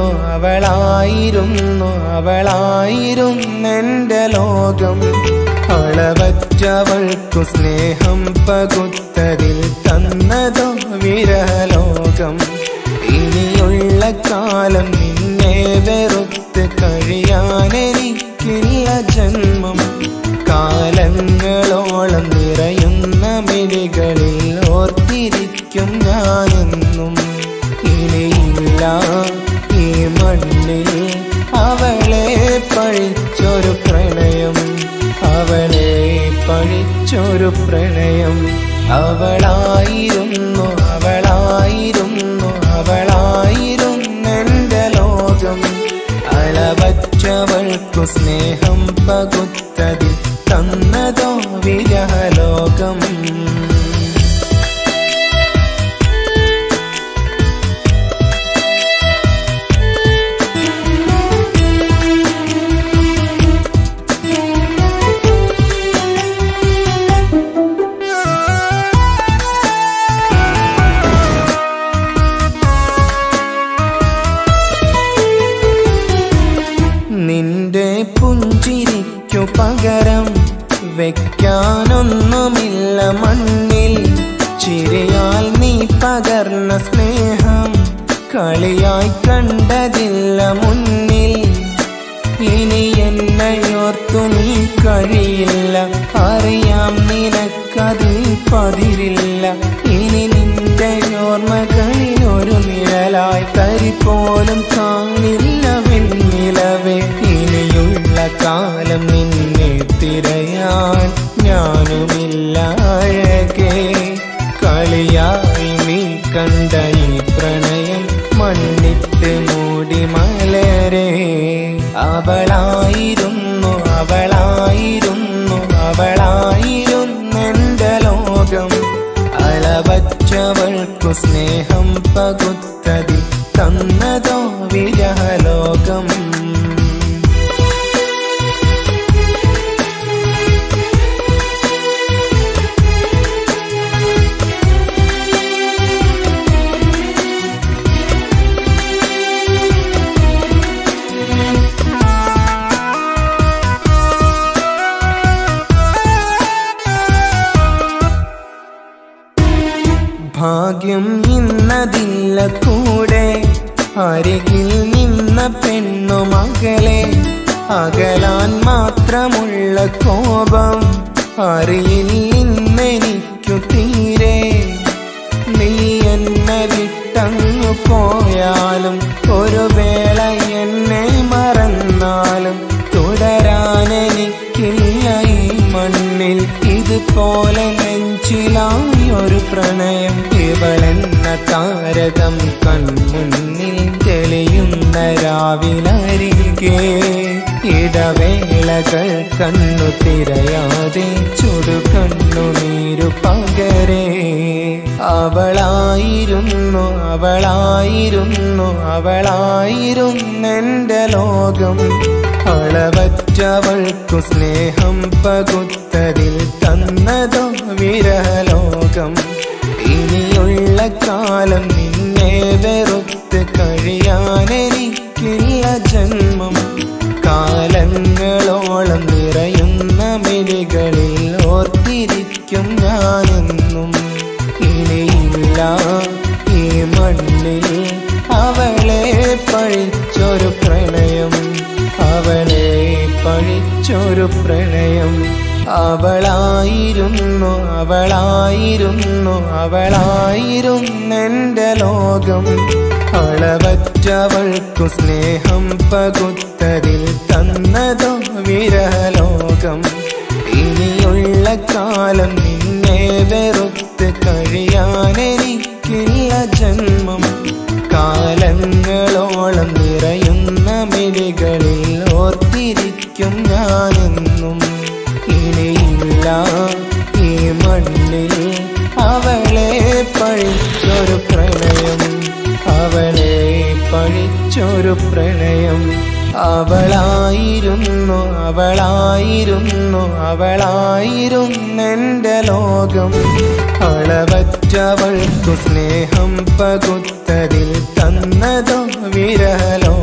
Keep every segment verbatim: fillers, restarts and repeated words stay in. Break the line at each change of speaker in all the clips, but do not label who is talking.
അവളായിരുന്നു അവളായിരുന്നു അവളായിരുന്നെന്റെ ലോകം അളവറ്റവൾക്കു സ്നേഹം പകുത്തതിൽ തന്നതോ വിരഹലോകം ഇനിയുള്ള കാലം നിന്നെ വെറുത്ത് കഴിയാനെനിക്കില്ല ജന്മം കാലങ്ങളോളം നിറയുന്ന മിഴികളിൽ ഓർത്തിരിക്കും ഞാനെന്നും ഇനിയില്ല ഈ മണ്ണിൽ അവളെ പഴിച്ചൊരു പ്രണയം അവളെ പഴിച്ചൊരു പ്രണയം അവളായിരുന്നു അവളായിരുന്നു അവളായിരുന്നെന്റെ ലോകം അളവറ്റവൾക്കു സ്നേഹം പകുത്തതിൽ തന്നതോ വിരഹലോകം നിന്റെ പുഞ്ചിരിക്കു പകരം വെക്കാനൊന്നുമില്ല മണ്ണിൽ ചിരിയാൽ നീ പകർന്ന സ്നേഹം കളിയായി കണ്ടതില്ല മുന്നിൽ ഇനി എന്നെയോർത്തു നീ കഴിയില്ല അറിയാം നിനക്കതിൽ പതിരില്ല ഇനി നിന്റെ ഓർമ്മകളിൽ ഒരു നിഴലായി തരി പോലും കാണില്ല വെണ്ണിലവേ ഇനിയുള്ള കാലം നിന്നെ തിരയാൻ ഞാനുമില്ല അഴകേ കളിയായി നീ കണ്ട ഈ പ്രണയം മണ്ണിട്ട് മൂടി മലരേ അവളായിരുന്നു അവളായിരുന്നു അവളായിരുന്നെന്റെ ലോകം അളവറ്റവൾക്കു സ്നേഹം പകുത്തതിൽ തന്നതോ വിരഹലോകം ഭാഗ്യം ഇന്നതില്ല കൂടെ അരികിൽ നിന്ന പെണ്ണു മകളെ അകലാൻ മാത്രമുള്ള കോപം അറിയില്ലെനിക്കു തീരെ നീ എന്നെ വിട്ടങ്ങു പോയാലും ഒരു വേള എന്നെ മറന്നാലും തുടരാനെനിക്കില്ല ഈ മണ്ണിൽ ഇതുപോലെ നെഞ്ചിലായി ഒരു പ്രണയം ഇവളെന്ന താരകം കൺമുന്നിൽ തെളിയുന്ന രാവിലരികെ ഇടവേളകൾ കണ്ണു തിരയാതെ ചുടുകണ്ണുനീരു പകരേ അവളായിരുന്നു അവളായിരുന്നു അവളായിരുന്നെന്റെ ലോകം അളവറ്റവൾക്കു സ്നേഹം പകുത്തതിൽ തന്നതോ വിരഹലോകം ഇനിയുള്ള കാലം നിന്നെ വെറുത്ത് കഴിയാനെനിക്കില്ല ജന്മം കാലങ്ങളോളം നിറയുന്ന മിഴികളിൽ ഓർത്തിരിക്കും ഞാനെന്നും ഇനിയില്ല ഈ മണ്ണിൽ അവളെ പഴിച്ചൊരു പ്രണയം അവളെ പഴിച്ചൊരു പ്രണയം അവളായിരുന്നു അവളായിരുന്നു അവളായിരുന്നെന്റെ ലോകം അളവറ്റവൾക്കു സ്നേഹം പകുത്തതിൽ തന്നതോ വിരഹലോകം ഇനിയുള്ള കാലം നിന്നെ വെറുത്ത് കഴിയാനെനിക്കില്ല ജന്മം കാലങ്ങളോളം നിറയുന്ന മിഴികളിൽ ഓർത്തിരിക്കും ഞാനെന്നും ഇനിയില്ല ഈ മണ്ണിൽ അവളെ പഴിച്ചൊരു പ്രണയം അവളെ പഴിച്ചൊരു പ്രണയം അവളായിരുന്നു അവളായിരുന്നു അവളായിരുന്നെന്റെ ലോകം അളവറ്റവൾക്കു സ്നേഹം പകുത്തതിൽ തന്നതോ വിരഹലോകം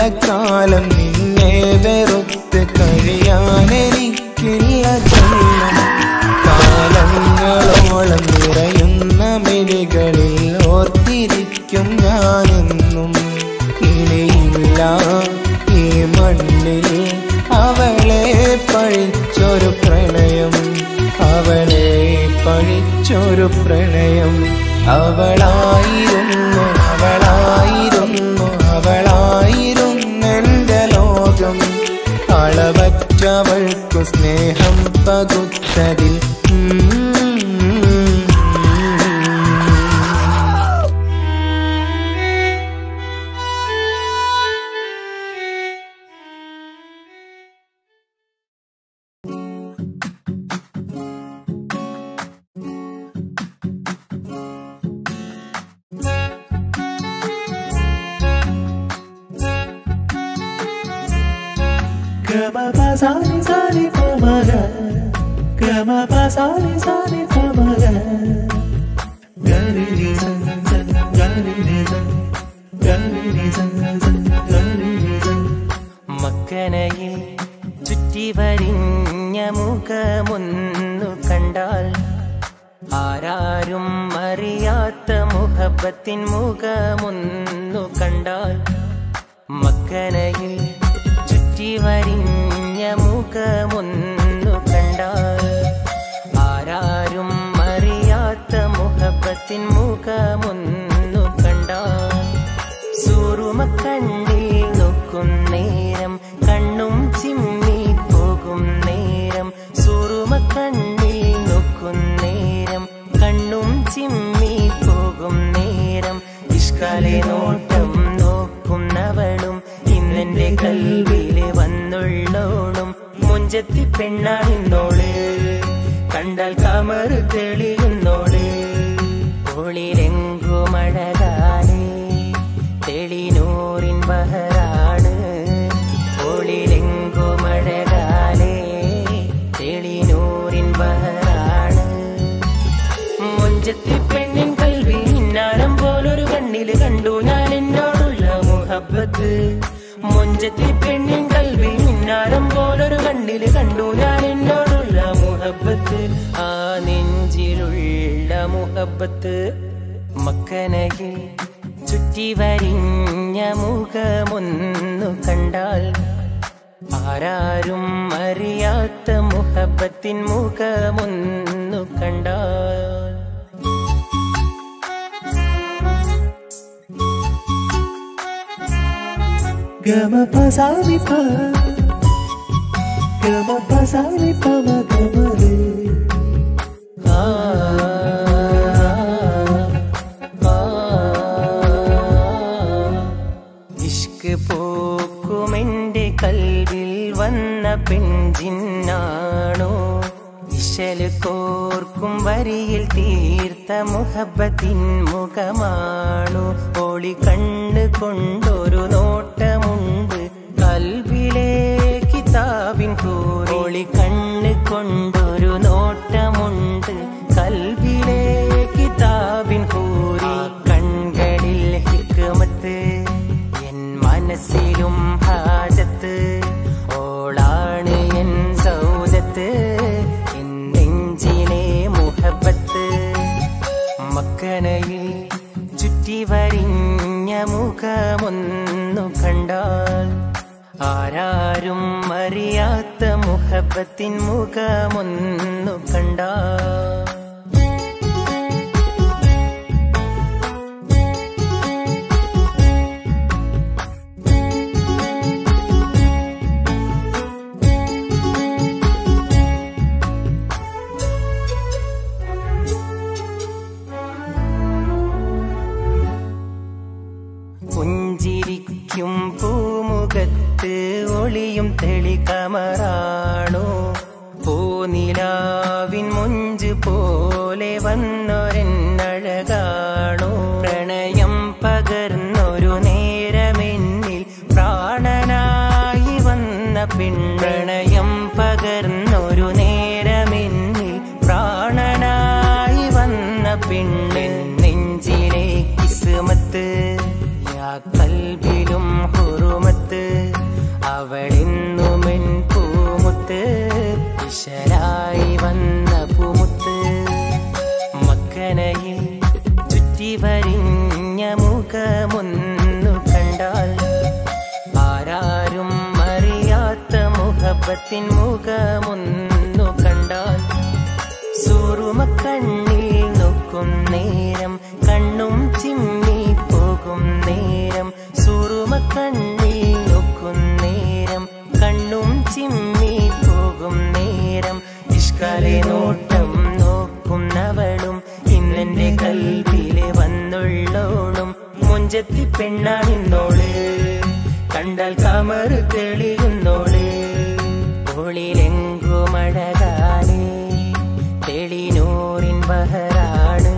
കാലം നിന്നെ വെറുത്ത് കഴിയാനെനിക്കില്ല ജന്മം. കാലങ്ങളോളം നിറയുന്ന മിഴികളിൽ ഓർത്തിരിക്കും ഞാനെന്നും. ഇനിയില്ല ഈ മണ്ണിൽ അവളെ പഴിച്ചൊരു പ്രണയം, അവളെ പഴിച്ചൊരു പ്രണയം. അവളായിരുന്നു അവളായിരുന്നു അവളായിരുന്നെന്റെ ലോകം. അളവറ്റവൾക്കു സ്നേഹം പകുത്തതിൽ
Gama pa sa ni sa ni pa ma ga, gama pa sa ni sa ni pa ma ga, ga ni ni sa sa, ga ni ni sa, ga ni ni sa sa, ga ni ni sa.
മക്കനയിൽ ചുറ്റി വരിഞ്ഞ മുഖമൊന്നു കണ്ടാൽ ആരാരും അറിയാത്ത മുഹബത്തിൻ മുഖമൊന്നു കണ്ടാൽ. മക്കനയിൽ ചുറ്റി വരിഞ്ഞ മുഖമൊന്നു കണ്ടാൽ ആരാരും അറിയാത്ത മുഹബത്തിൻ മുഖമൊന്നു കണ്ടാൽ. സൂറുമക്കണ്ണിൽ നോക്കും നേരം കണ്ണും ചിമ്മി പോകും നേരം, സൂറുമക്കണ്ണിൽ നോക്കും നേരം കണ്ണും ചിമ്മി പോകും നേരം. ഇഷ്കാലെ നോട്ടം നോക്കുന്നവളും ഇന്നെന്റെ കൽവിലെ വന്നുള്ളോളും. മുഞ്ചത്തി പെണ്ണാണിന്നോള്, കണ്ടാൽ കമറ് തെളിയുന്നോള്. ഒളിലെങ്കുമഴകാലേ തെളിനൂറിൻ ബഹറാണ്, ഒളിലെങ്കുമഴകാലേ തെളിനൂറിൻ ബഹറാണ്. മുഞ്ചത്തി പെണ്ണിൻ കൽവി മിന്നാരം പോലൊരു കണ്ണില് കണ്ടു ഞാൻ എന്നോടുള്ള മുഹബത്ത്. മുഞ്ചത്തി പെണ്ണിൻ കൽവി മിന്നാരം പോലൊരു കണ്ണില് കണ്ടു ഞാൻ എന്നോടുള്ള മുഹബത്ത്, ആ നെഞ്ചിലുള്ള മുഹബത്ത്. മക്കനയിൽ ചുറ്റി വരിഞ്ഞ മുഖമൊന്നു കണ്ടാൽ ആരാരും അറിയാത്ത മുഹബത്തിൻ മുഖമൊന്നു കണ്ടാൽ.
Gama pa sa ni pa, gama pa sa ni pa ma gama re.
Ishq പോക്കുമെന്റെ കൽവിൽ വന്ന പെൺജിന്നാണോ, ഇശല് കോർക്കും വരിയിൽ തീർത്ത മുഹബത്തിൻ മുഖമാണു. ഒളി കണ്ണ് കൊണ്ടൊരു നോട്ടമുണ്ട് കൽവിലെ കിതാബിൻ കൂറി, ഒളി കണ്ണ് കൊണ്ടൊരു നോട്ടമുണ്ട് കൽവിലെ കിതാബിൻ കൂറി. കൺകളിൽ ഹിക്മത്ത് എൻ മനസ്സിലും ഹാജത്ത്, ഓളാണ് എൻ സൗദത്ത് എൻ നെഞ്ചിലെ മുഹബത്ത്. മക്കനയിൽ ചുറ്റി വരിഞ്ഞ മുഖമൊന്നു കണ്ടാൽ ആരാരും അറിയാത്ത മുഹബത്തിൻ മുഖമൊന്നു കണ്ടാൽ. പുഞ്ചിരിക്കും പൂമുഖത്ത് ഒളിയും തെളികമറാണോ, പൂനിലാവിൻ മുഞ്ച് പോലെ വന്നൊരെന്നഴകാണോ. പ്രണയം പകർന്നൊരു നേരമെന്നിൽ പ്രാണനായി വന്ന പെൺപ്രണയം പകർന്നൊരു നേരമെന്നിൽ പ്രാണനായി വന്ന പെണ്ണിൻ നെഞ്ചിലെ കിസ്മത്ത്, യാ കൽബിലും ഹുറുമത്ത്. അവളെന്നുമെൻ പൂമുത്ത് ഇശലായി വന്ന പൂമുത്ത് മക്കനയിൽ ചുറ്റി വരിഞ്ഞ മുഖമൊന്നു കണ്ടാൽ ആരാരും അറിയാത്ത മുഹബത്തിൻ മുഖമൊന്നു കണ്ടാൽ സൂറുമക്കണ്ണിൽ നോക്കും നേരം കണ്ണും ചിമ്മി പോകും നേരം സൂറുമക്കണ്ണിൽ നോക്കും നേരം കണ്ണും ചിമ്മി പോകും നേരം ഇഷ്കാലെ നോട്ടം നോക്കുന്നവളും ഇന്നെന്റെ കൽവിലെ വന്നുള്ളോളും മുഞ്ചത്തി പെണ്ണാണിന്നോള് കണ്ടാൽ കമർ തെളിയുന്നോള് ഒളിലെങ്കുമഴകാലേ തെളിനൂറിൻ ബഹറാണ്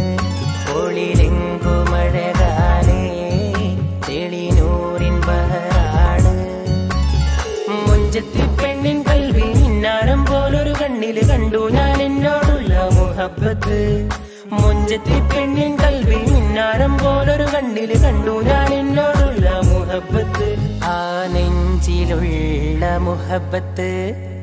ഒളിലെങ്കുമഴകാലേ തെളിനൂറിൻ ബഹറാണ് മുഞ്ചത്തി പെണ്ണിൻ കൽവി മിന്നാരം പോലൊരു കണ്ണില് കണ്ടു ഞാൻ എന്നോടുള്ള മുഹബത്ത് മുഞ്ചത്തി പെണ്ണിൻ കൽവി മിന്നാരം പോലൊരു കണ്ണില് കണ്ടു ഞാൻ എന്നോടുള്ള മുഹബത്ത് ആ നെഞ്ചിലുള്ള മുഹബത്ത്